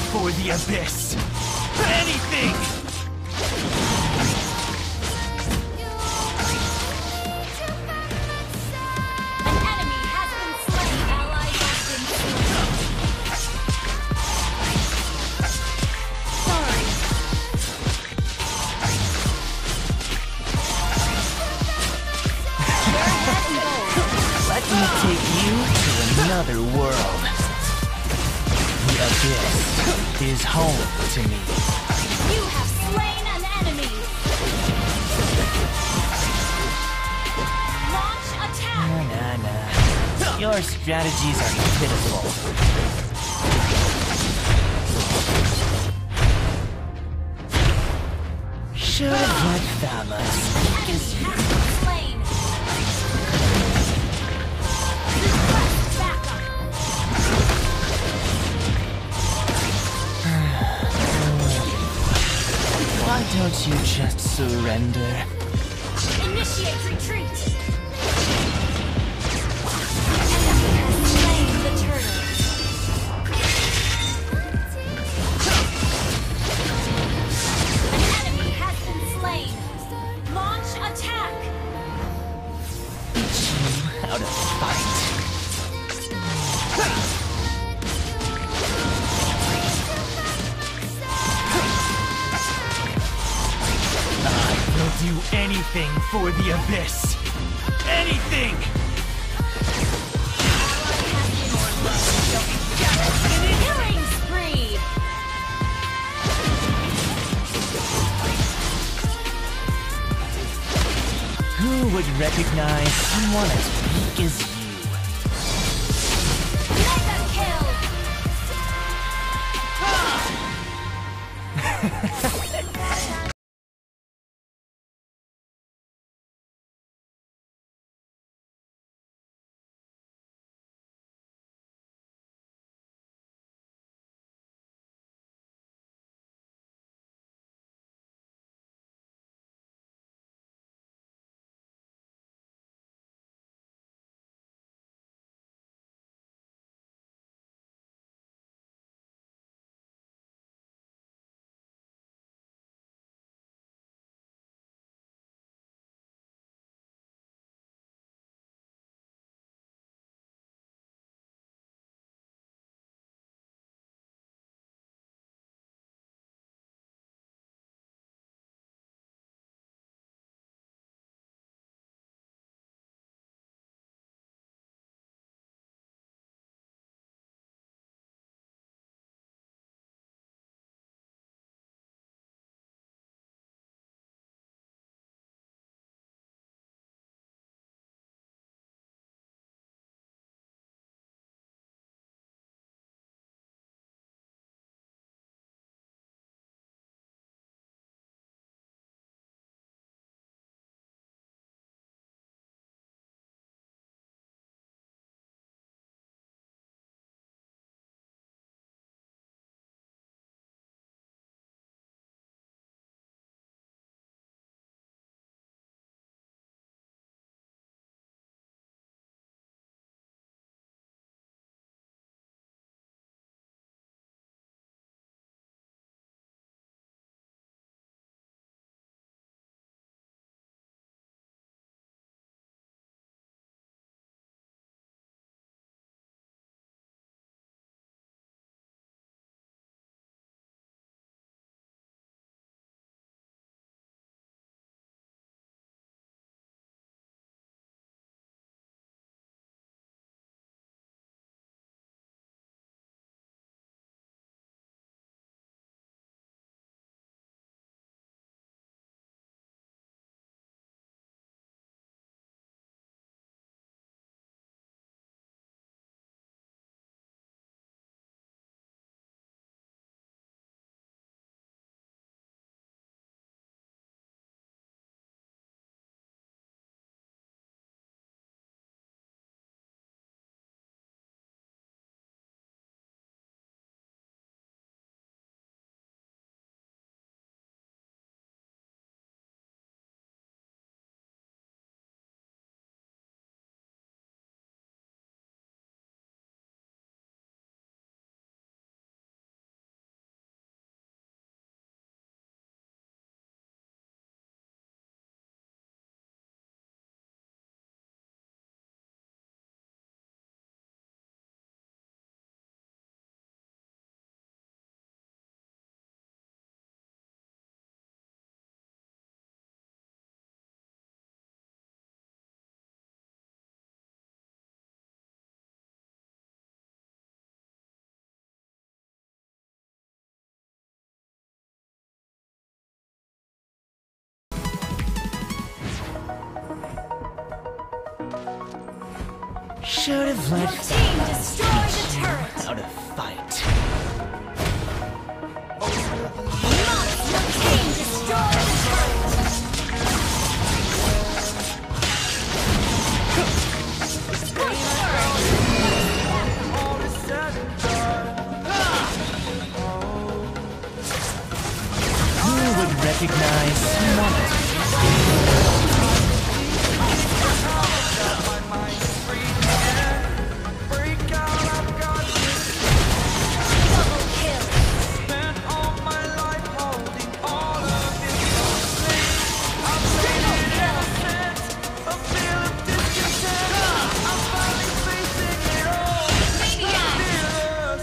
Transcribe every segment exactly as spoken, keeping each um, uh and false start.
for the abyss! Anything! An enemy has been slain. Ally has been Let me take you to another world. The abyss is home to me. You have slain an enemy. Launch attack. Nah, nah, nah. Your strategies are pitiful. Should have let Thala speak as you. Has been slain. Request backup. Why don't you just surrender? Initiate retreat. An enemy has slain the turtle. An enemy has been slain. Launch attack. Teach you how to fight. I will do anything for the abyss. Anything! Killing spree. Who would recognize someone as weak as you? Mega kill. Should have Your let team destroyed the turret. how to fight. Your team destroyed the turret. Who would recognize one? Double kill. Triple kill. Maniac.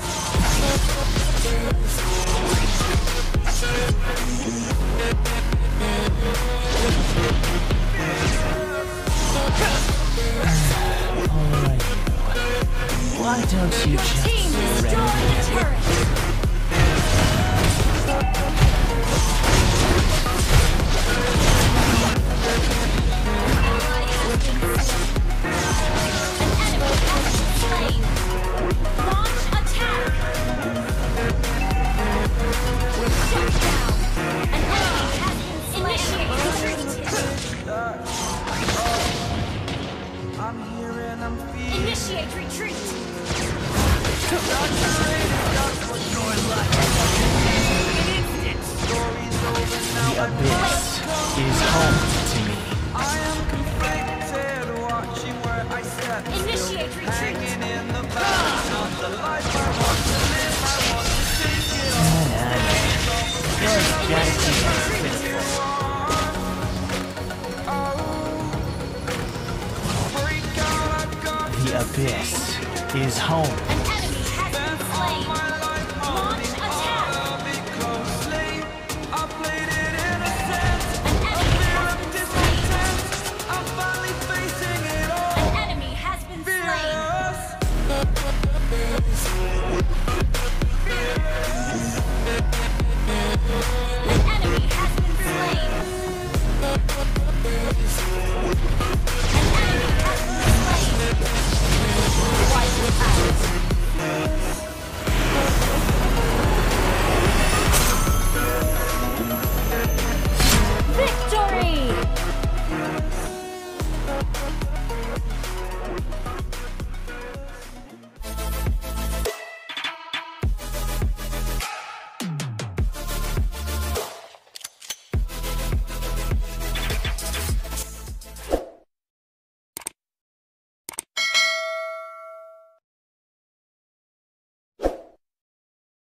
Alright. Why don't you Your just team destroyed surrender? the turret. Ally has been slain. An enemy has been slain. Launch attack. Shut down. An enemy has been slain. Initiate retreat. Initiate retreat. The abyss is home to me. Initiate retreat. Your strategy is pitiful. The abyss is home